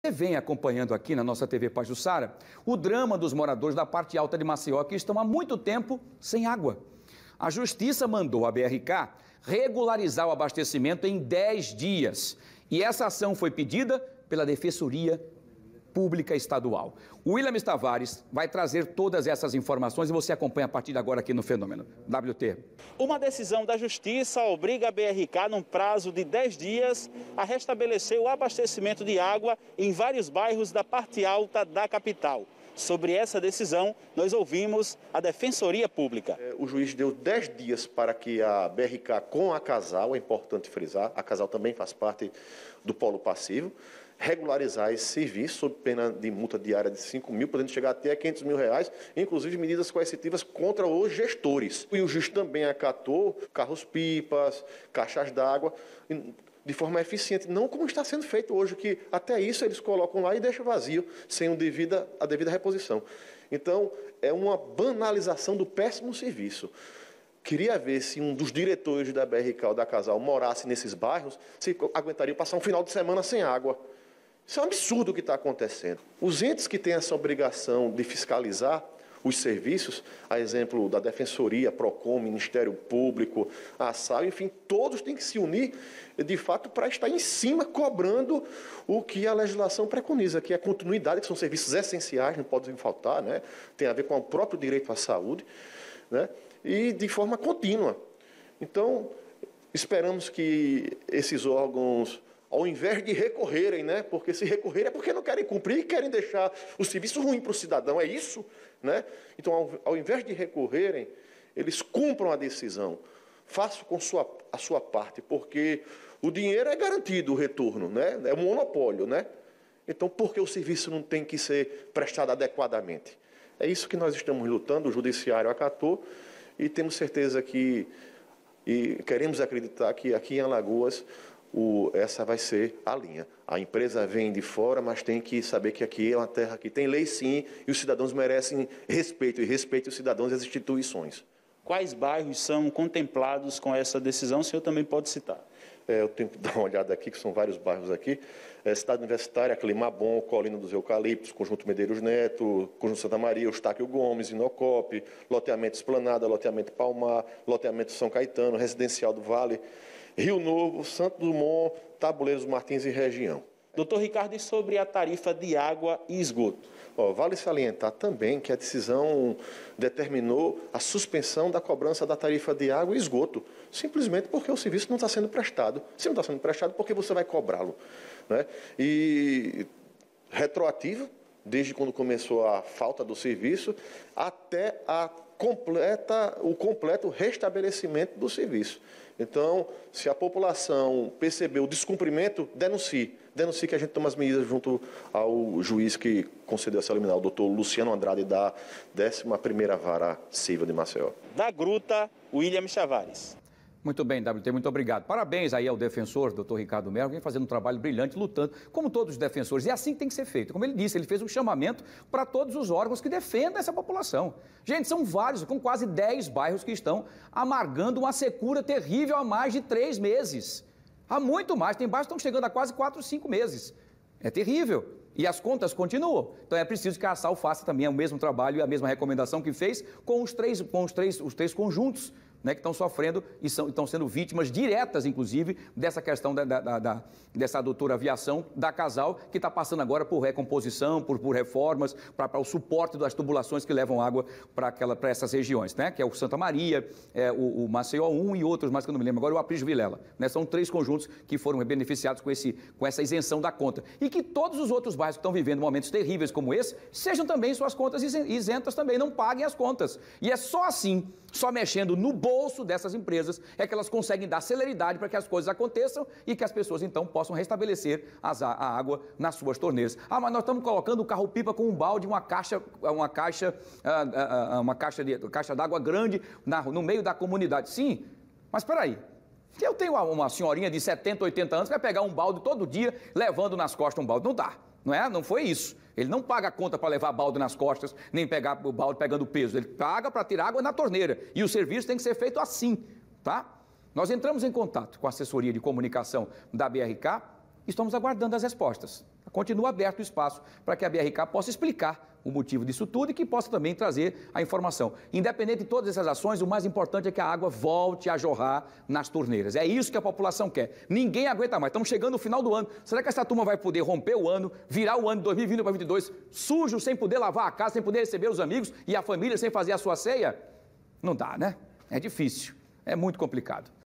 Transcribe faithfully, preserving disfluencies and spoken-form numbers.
Você vem acompanhando aqui na nossa T V Pajuçara o drama dos moradores da parte alta de Maceió que estão há muito tempo sem água. A Justiça mandou a B R K regularizar o abastecimento em dez dias. E essa ação foi pedida pela Defensoria Pública Estadual. O William Tavares vai trazer todas essas informações e você acompanha a partir de agora aqui no Fenômeno. W T. Uma decisão da Justiça obriga a B R K, num prazo de dez dias, a restabelecer o abastecimento de água em vários bairros da parte alta da capital. Sobre essa decisão, nós ouvimos a Defensoria Pública. O juiz deu dez dias para que a B R K com a Casal, é importante frisar, a Casal também faz parte do polo passivo, regularizar esse serviço sob pena de multa diária de cinco mil, podendo chegar até quinhentos mil reais, inclusive medidas coercitivas contra os gestores. E o juiz também acatou carros-pipas, caixas d'água, de forma eficiente, não como está sendo feito hoje, que até isso eles colocam lá e deixam vazio, sem o devida, a devida reposição. Então, é uma banalização do péssimo serviço. Queria ver se um dos diretores da B R K ou da Casal morasse nesses bairros, se aguentaria passar um final de semana sem água. Isso é um absurdo o que está acontecendo. Os entes que têm essa obrigação de fiscalizar os serviços, a exemplo da Defensoria, PROCON, Ministério Público, a ASAL, enfim, todos têm que se unir, de fato, para estar em cima, cobrando o que a legislação preconiza, que é a continuidade, que são serviços essenciais, não podem faltar, né? Tem a ver com o próprio direito à saúde, né? E de forma contínua. Então, esperamos que esses órgãos, ao invés de recorrerem, né, porque se recorrerem é porque não querem cumprir e querem deixar o serviço ruim para o cidadão, é isso? Né? Então, ao, ao invés de recorrerem, eles cumpram a decisão, façam com sua, a sua parte, porque o dinheiro é garantido, o retorno, né? É um monopólio, né? Então, por que o serviço não tem que ser prestado adequadamente? É isso que nós estamos lutando, o Judiciário acatou, e temos certeza que, e queremos acreditar que aqui em Alagoas, O, essa vai ser a linha. A empresa vem de fora, mas tem que saber que aqui é uma terra que tem lei sim, e os cidadãos merecem respeito, e respeito os cidadãos e as instituições. Quais bairros são contemplados com essa decisão? O senhor também pode citar. É, eu tenho que dar uma olhada aqui, que são vários bairros aqui. É, Cidade Universitária, Climabom, Colina dos Eucaliptos, Conjunto Medeiros Neto, Conjunto Santa Maria, Eustáquio Gomes, Inocope, Loteamento Esplanada, Loteamento Palmar, Loteamento São Caetano, Residencial do Vale, Rio Novo, Santo Dumont, Tabuleiros Martins e região. Doutor Ricardo, e sobre a tarifa de água e esgoto? Ó, vale salientar também que a decisão determinou a suspensão da cobrança da tarifa de água e esgoto, simplesmente porque o serviço não está sendo prestado. Se não está sendo prestado, por que você vai cobrá-lo? Né? E retroativo, desde quando começou a falta do serviço, até a completa, o completo restabelecimento do serviço. Então, se a população percebeu o descumprimento, denuncie. Denuncie que a gente toma as medidas junto ao juiz que concedeu essa liminar, o doutor Luciano Andrade, da décima primeira Vara Civil de Maceió. Da Gruta, William Tavares. Muito bem, W T, muito obrigado. Parabéns aí ao defensor, doutor Ricardo Melo, que vem fazendo um trabalho brilhante, lutando, como todos os defensores. E é assim que tem que ser feito. Como ele disse, ele fez um chamamento para todos os órgãos que defendam essa população. Gente, são vários, com quase dez bairros que estão amargando uma secura terrível há mais de três meses. Há muito mais, tem bairros que estão chegando a quase quatro, cinco meses. É terrível. E as contas continuam. Então é preciso que a ASAL faça também o mesmo trabalho e a mesma recomendação que fez com os três, com os três, os três conjuntos, né, que estão sofrendo e são, estão sendo vítimas diretas, inclusive, dessa questão da, da, da, dessa doutora aviação da Casal, que está passando agora por recomposição, por, por reformas, para o suporte das tubulações que levam água para essas regiões, né, que é o Santa Maria, é, o, o Maceió um e outros mais que eu não me lembro agora, o Aprígio Vilela. Né, são três conjuntos que foram beneficiados com, esse, com essa isenção da conta. E que todos os outros bairros que estão vivendo momentos terríveis como esse, sejam também suas contas isentas também, não paguem as contas. E é só assim, só mexendo no bolso dessas empresas, é que elas conseguem dar celeridade para que as coisas aconteçam e que as pessoas, então, possam restabelecer as, a água nas suas torneiras. Ah, mas nós estamos colocando o carro-pipa com um balde, uma caixa, uma caixa, uma caixa de caixa d'água grande na, no meio da comunidade. Sim, mas espera aí. Eu tenho uma senhorinha de setenta, oitenta anos que vai pegar um balde todo dia, levando nas costas um balde. Não dá, não é? Não foi isso. Ele não paga a conta para levar balde nas costas, nem pegar o balde pegando peso. Ele paga para tirar água na torneira. E o serviço tem que ser feito assim, tá? Nós entramos em contato com a assessoria de comunicação da B R K Estamos aguardando as respostas. Continua aberto o espaço para que a B R K possa explicar o motivo disso tudo e que possa também trazer a informação. Independente de todas essas ações, o mais importante é que a água volte a jorrar nas torneiras. É isso que a população quer. Ninguém aguenta mais. Estamos chegando no final do ano. Será que essa turma vai poder romper o ano, virar o ano de dois mil e vinte para dois mil e vinte e dois sujo, sem poder lavar a casa, sem poder receber os amigos e a família, sem fazer a sua ceia? Não dá, né? É difícil. É muito complicado.